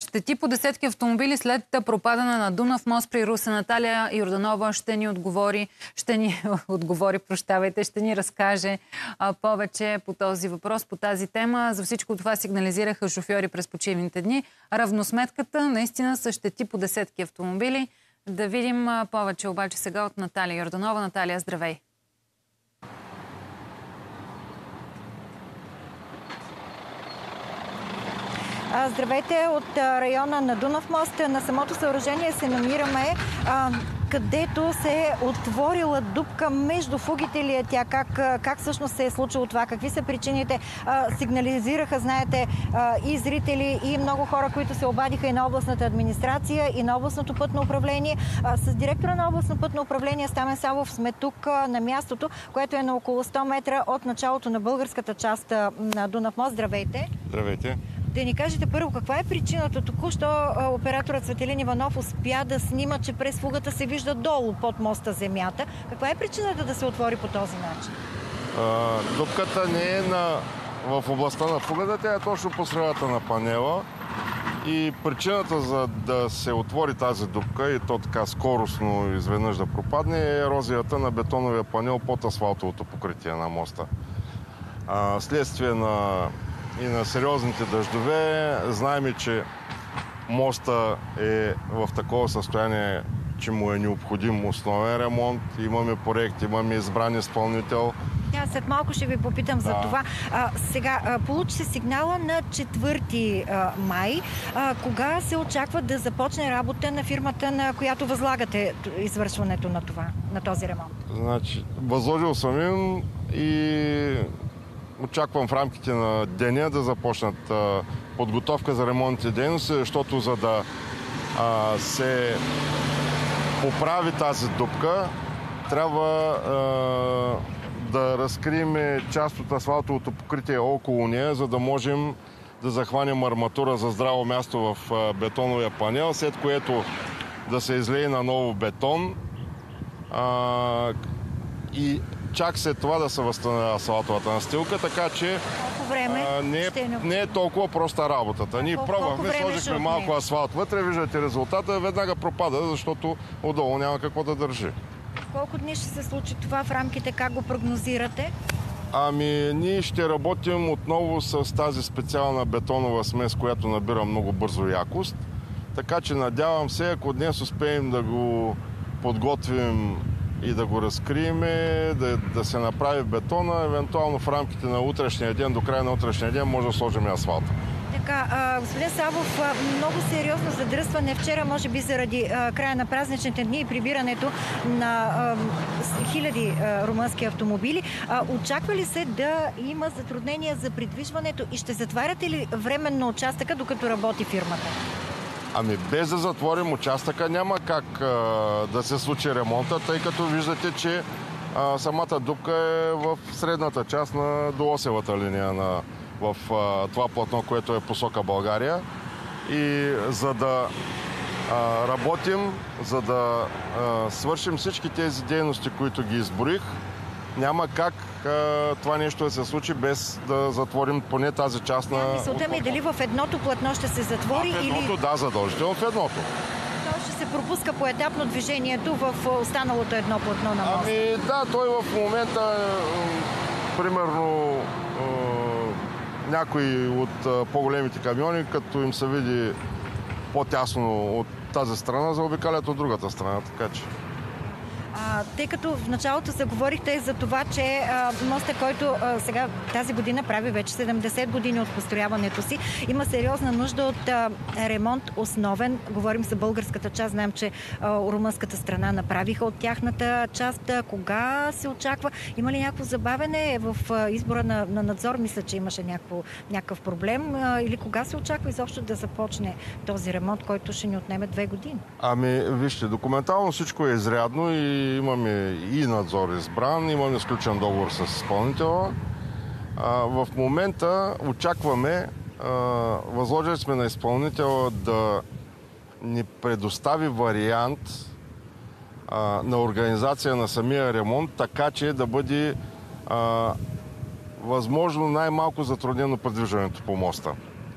щети по десетки автомобили след пропадане на Дунав мост при Русе. Наталия Йорданова ще ни разкаже повече по този въпрос, по тази тема. За всичко това сигнализираха шофьори през почивните дни. Равносметката наистина са щети по десетки автомобили. Да видим повече обаче сега от Наталия Йорданова. Наталия, здравей! Здравейте от района на Дунав мост. На самото съоръжение се намираме, където се е отворила дупка между фугите ли е тя? Как всъщност се е случило това? Какви са причините? Сигнализираха, знаете, и зрители, и много хора, които се обадиха и на областната администрация, и на областното пътно управление. С директора на областно пътно управление Стамен Савов сме тук на мястото, което е на около 100 метра от началото на българската част на Дунав мост. Здравейте! Здравейте! Да ни кажете първо, каква е причината? Току-що операторът Светелин Иванов успя да снима, че през фугата се вижда долу под моста земята. Каква е причината да се отвори по този начин? Дупката не е в областта на фугата, тя е точно по средата на панела. И причината за да се отвори тази дупка и то така скоростно изведнъж да пропадне е ерозията на бетоновия панел под асфалтовото покритие на моста. Следствие и на сериозните дъждове. Знаем, че моста е в такова състояние, че му е необходим основен ремонт. Имаме проект, имаме избран изпълнител. След малко ще ви попитам за това. Сега, получи се сигнала на 4 май. Кога се очаква да започне работа на фирмата, на която възлагате извършването на този ремонт? Значи, възложил съм им и очаквам в рамките на деня да започнат подготовка за ремонтните дейности, защото за да се поправи тази дупка, трябва да разкрием част от асфалтовото покритие около нея, за да можем да захванем арматура за здраво място в бетоновия панел, след което да се излее на ново бетон и чак след това да се възстанови асфалтовата настилка, така че не е толкова проста работата. Ние пробвахме, сложихме малко асфалт вътре, виждате резултата, веднага пропада, защото отдолу няма какво да държи. Колко дни ще се случи това в рамките, как го прогнозирате? Ние ще работим отново с тази специална бетонова смес, която набира много бързо якост. Така че надявам се, ако днес успеем да го подготвим и да го разкрием, да се направи бетона, евентуално в рамките на утрешния ден, до края на утрешния ден, може да сложим и асфалта. Така, господин Савов, много сериозно задръстване вчера, може би заради края на празничните дни и прибирането на хиляди румънски автомобили. Очаква ли се да има затруднения за придвижването и ще затваряте ли временно участъка, докато работи фирмата? Без да затворим участъка няма как да се случи ремонта, тъй като виждате, че самата дупка е в средната част на доосевата линия в това платно, което е посока България. И за да работим, за да свършим всички тези дейности, които ги изброих, няма как това нещо да се случи без да затворим поне тази част на... Мисълта ми е дали в едното платно ще се затвори или... В едното, да, задължително в едното. Ще се пропуска поетапно движението в останалото едно платно на моста. Да, той в момента, примерно, някои от по-големите камиони, като им се види по-тясно от тази страна, заобикалят от другата страна, така че... Тъй като в началото заговорихте за това, че моста, който сега тази година прави вече 70 години от построяването си, има сериозна нужда от ремонт основен. Говорим за българската част. Знаем, че румънската страна направиха от тяхната част. Кога се очаква? Има ли някакво забавене в избора на надзор? Мисля, че имаше някакъв проблем. Или кога се очаква изобщо да започне този ремонт, който ще ни отнеме 2 години? Вижте, документално всичко е изрядно и имаме и надзор избран, имаме сключен договор с изпълнителя. В момента очакваме, възложили сме на изпълнителя да ни предостави вариант на организация на самия ремонт, така че да бъде възможно най-малко затруднено придвижването по моста.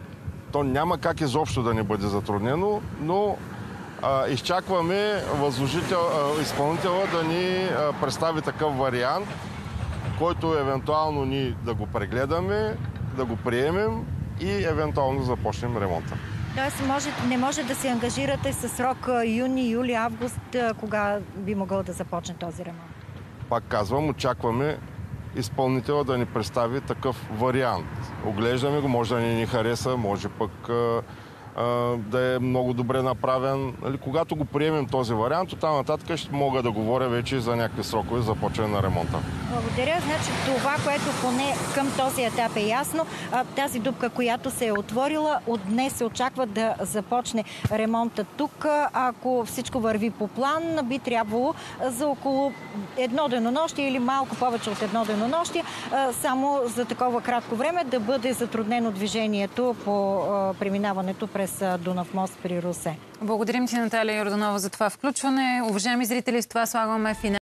То няма как изобщо да не бъде затруднено, но изчакваме изпълнителя да ни представи такъв вариант, който евентуално ние да го прегледаме, да го приемем и евентуално да започнем ремонта. Тоест не може да се ангажирате със срок юни, юли, август, кога би могъл да започне този ремонт? Пак казвам, очакваме изпълнителя да ни представи такъв вариант. Оглеждаме го, може да ни хареса, може пък да е много добре направен. Когато го приемем този вариант, оттам нататък ще мога да говоря вече за някакви срокове за започване на ремонта. Благодаря. Значи това, което поне към този етап е ясно, тази дупка, която се е отворила, от днес се очаква да започне ремонта тук. Ако всичко върви по план, би трябвало за около едно денонощие или малко повече от едно денонощие, само за такова кратко време да бъде затруднено движението по преминаването през Дунав мост при Русе. Благодарим ти, Наталия Йорданова, за това включване. Уважаеми зрители, с това слагаме финал.